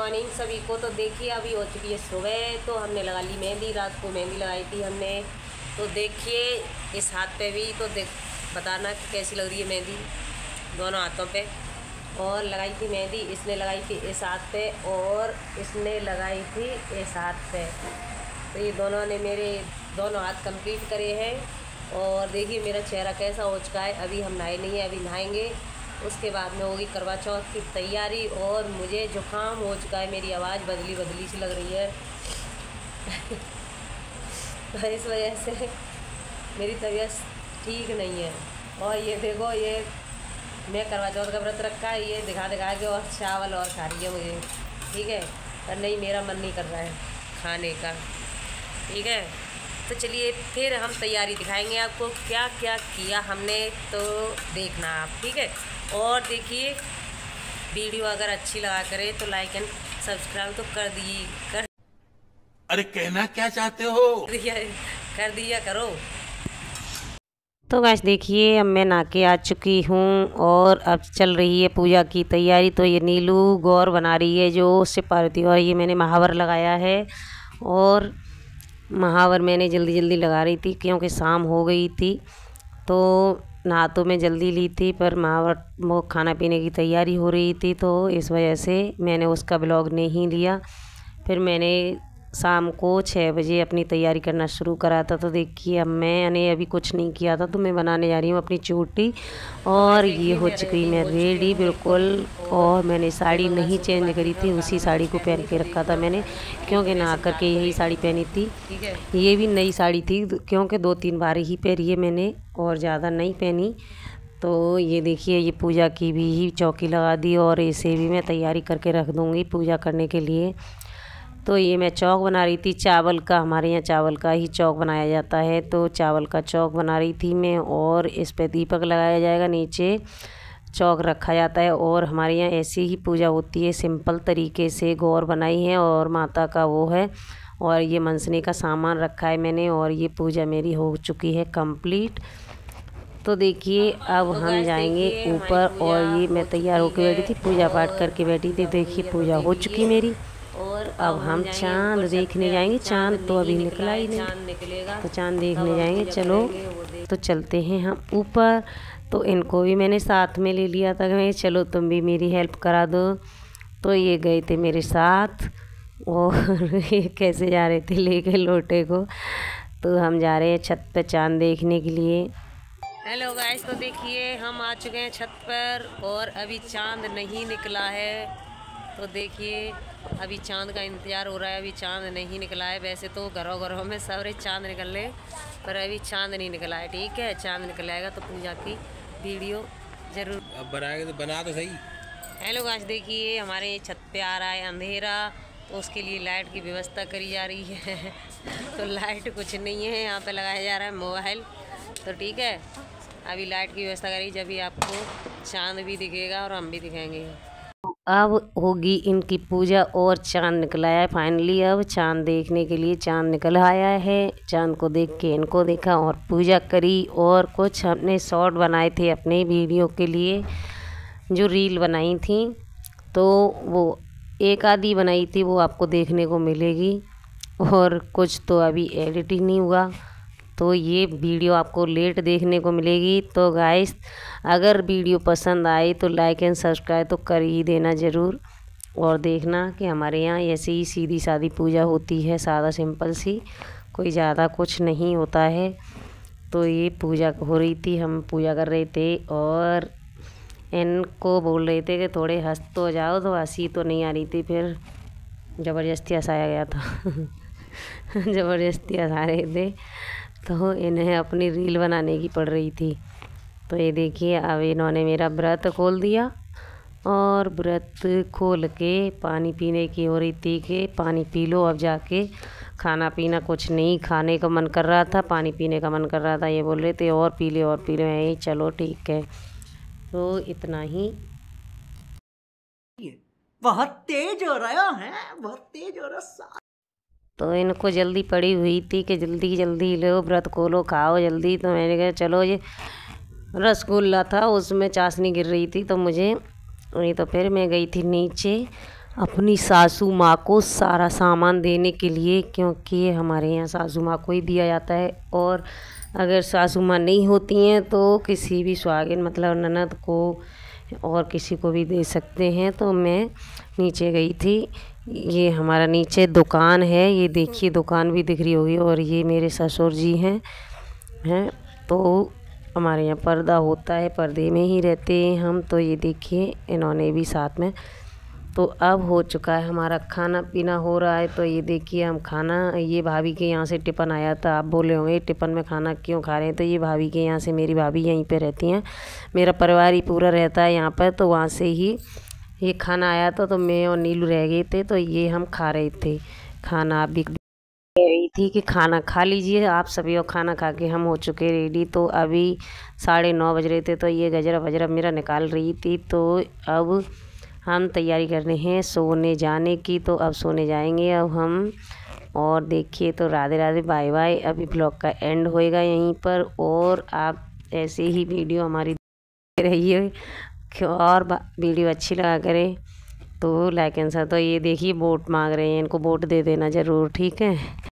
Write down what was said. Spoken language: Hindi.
मॉर्निंग सभी को। तो देखिए अभी हो चुकी है सुबह, तो हमने लगा ली मेहंदी। रात को मेहंदी लगाई थी हमने। तो देखिए इस हाथ पे भी तो बताना कि कैसी लग रही है मेहंदी दोनों हाथों पे। और लगाई थी मेहंदी, इसने लगाई थी इस हाथ पे और इसने लगाई थी इस हाथ पे। तो ये दोनों ने मेरे दोनों हाथ कंप्लीट करे हैं। और देखिए मेरा चेहरा कैसा हो चुका है। अभी हम नहाए नहीं हैं, अभी नहाएंगे, उसके बाद में होगी करवा चौथ की तैयारी। और मुझे जुकाम हो चुका है, मेरी आवाज़ बदली बदली सी लग रही है तो इस वजह से मेरी तबीयत ठीक नहीं है। और ये देखो, ये मैं करवा चौथ का व्रत रखा है, ये दिखा दिखा के और चावल और खा रही है मुझे। ठीक है, पर नहीं, मेरा मन नहीं कर रहा है खाने का। ठीक है, तो चलिए फिर हम तैयारी दिखाएंगे आपको क्या क्या किया हमने, तो देखना आप। ठीक है, और देखिए वीडियो अगर अच्छी लगा करे तो लाइक एंड सब्सक्राइब तो कर अरे कहना क्या चाहते हो? कर दिया करो। तो गाइस देखिए अब मैं नहा के आ चुकी हूँ और अब चल रही है पूजा की तैयारी। तो ये नीलू गौर बना रही है जो उससे पार्वती, और ये मैंने महावर लगाया है। और महावर मैंने जल्दी जल्दी लगा रही थी क्योंकि शाम हो गई थी, तो नहा तो मैं जल्दी ली थी, पर महावर वो खाना पीने की तैयारी हो रही थी, तो इस वजह से मैंने उसका ब्लॉग नहीं लिया। फिर मैंने शाम को 6 बजे अपनी तैयारी करना शुरू करा था। तो देखिए अब मैंने अभी कुछ नहीं किया था, तो मैं बनाने जा रही हूँ अपनी चोटी। और ये हो चुकी मैं रेडी बिल्कुल। और मैंने साड़ी नहीं चेंज करी थी, उसी साड़ी को पहन के रखा था मैंने, क्योंकि नहा करके यही साड़ी पहनी थी। ये भी नई साड़ी थी क्योंकि 2-3 बार ही पहनी है मैंने और ज़्यादा नहीं पहनी। तो ये देखिए ये पूजा की भी चौकी लगा दी और इसे भी मैं तैयारी करके रख दूँगी पूजा करने के लिए। तो ये मैं चौक बना रही थी चावल का, हमारे यहाँ चावल का ही चौक बनाया जाता है, तो चावल का चौक बना रही थी मैं। और इस पे दीपक लगाया जाएगा, नीचे चौक रखा जाता है। और हमारे यहाँ ऐसी ही पूजा होती है, सिंपल तरीके से गौर बनाई है और माता का वो है। और ये मनसने का सामान रखा है मैंने, और ये पूजा मेरी हो चुकी है कंप्लीट। तो देखिए अब हम जाएंगे ऊपर। और ये मैं तैयार होकर बैठी थी, पूजा पाठ करके बैठी थी। देखिए पूजा हो चुकी मेरी, और अब हम चांद देखने जाएंगे। चांद तो अभी निकला ही नहीं, तो चांद देखने जाएंगे। चलो तो चलते हैं हम ऊपर। तो इनको भी मैंने साथ में ले लिया था, मैं चलो तुम भी मेरी हेल्प करा दो। तो ये गए थे मेरे साथ और ये कैसे जा रहे थे लेके लोटे को। तो हम जा रहे हैं छत पे चांद देखने के लिए। हेलो गाइस, तो देखिए हम आ चुके हैं छत पर और अभी चांद नहीं निकला है। तो देखिए अभी चांद का इंतज़ार हो रहा है, अभी चांद नहीं निकला है। वैसे तो घरों घरों में सारे चांद निकल रहे, पर अभी चांद नहीं निकला है। ठीक है, चांद निकल आएगा तो पूजा की वीडियो ज़रूर अब बनाएंगे तो बना तो सही। हेलो गाइस, देखिए हमारे छत पे आ रहा है अंधेरा, तो उसके लिए लाइट की व्यवस्था करी जा रही है तो लाइट कुछ नहीं है, यहाँ पे लगाया जा रहा है मोबाइल। तो ठीक है, अभी लाइट की व्यवस्था करी, जब भी आपको चांद भी दिखेगा और हम भी दिखाएंगे। अब होगी इनकी पूजा और चांद निकल आया है फाइनली। अब चांद देखने के लिए चांद निकल आया है। चांद को देख के इनको देखा और पूजा करी। और कुछ हमने शॉर्ट बनाए थे अपने वीडियो के लिए, जो रील बनाई थी, तो वो एक आधी बनाई थी, वो आपको देखने को मिलेगी। और कुछ तो अभी एडिट ही नहीं हुआ, तो ये वीडियो आपको लेट देखने को मिलेगी। तो गाइस अगर वीडियो पसंद आए तो लाइक एंड सब्सक्राइब तो कर ही देना ज़रूर। और देखना कि हमारे यहाँ ऐसे ही सीधी सादी पूजा होती है, सादा सिंपल सी, कोई ज़्यादा कुछ नहीं होता है। तो ये पूजा हो रही थी, हम पूजा कर रहे थे और इनको बोल रहे थे कि थोड़े हंस तो जाओ, तो हंसी तो नहीं आ रही थी, फिर ज़बरदस्ती हंसाया गया था ज़बरदस्ती हंसा रहे थे, तो इन्हें अपनी रील बनाने की पड़ रही थी। तो ये देखिए अब इन्होंने मेरा व्रत खोल दिया और व्रत खोल के पानी पीने की हो रही थी कि पानी पी लो अब जाके, खाना पीना कुछ नहीं, खाने का मन कर रहा था, पानी पीने का मन कर रहा था। ये बोल रहे थे और पी ले और पी ले, मैं चलो ठीक है। तो इतना ही। बहुत तेज हो रहा है, बहुत तेज हो रहा। तो इनको जल्दी पड़ी हुई थी कि जल्दी जल्दी लो व्रत खोलो, खाओ जल्दी। तो मैंने कहा चलो, ये रसगुल्ला था उसमें चाशनी गिर रही थी, तो मुझे नहीं, तो फिर मैं गई थी नीचे अपनी सासू माँ को सारा सामान देने के लिए, क्योंकि हमारे यहाँ सासू माँ को ही दिया जाता है। और अगर सासू माँ नहीं होती हैं तो किसी भी सुहागिन मतलब ननद को और किसी को भी दे सकते हैं। तो मैं नीचे गई थी, ये हमारा नीचे दुकान है, ये देखिए दुकान भी दिख रही होगी। और ये मेरे ससुर जी हैं तो हमारे यहाँ पर्दा होता है, पर्दे में ही रहते हैं हम। तो ये देखिए इन्होंने भी साथ में। तो अब हो चुका है हमारा खाना पीना हो रहा है। तो ये देखिए हम खाना, ये भाभी के यहाँ से टिफ़िन आया था। आप बोले होंगे टिफ़िन में खाना क्यों खा रहे हैं, तो ये भाभी के यहाँ से, मेरी भाभी यहीं पे रहती हैं, मेरा परिवार ही पूरा रहता है यहाँ पर। तो वहाँ से ही ये खाना आया था, तो मैं और नीलू रह गए थे, तो ये हम खा रहे थे खाना। आप भी कह रही थी कि खाना खा लीजिए आप सभी, और खाना खा के हम हो चुके रेडी। तो अभी 9:30 बज रहे थे, तो ये गजरा वजरा मेरा निकाल रही थी। तो अब हम तैयारी कर रहे हैं सोने जाने की। तो अब सोने जाएंगे अब हम। और देखिए तो राधे राधे, बाय बाय। अभी ब्लॉग का एंड होएगा यहीं पर, और आप ऐसे ही वीडियो हमारी देखते रहिए। और वीडियो अच्छी लगा करे तो लाइक एंड सब्सक्राइब। तो ये देखिए वोट मांग रहे हैं, इनको वोट दे देना ज़रूर, ठीक है।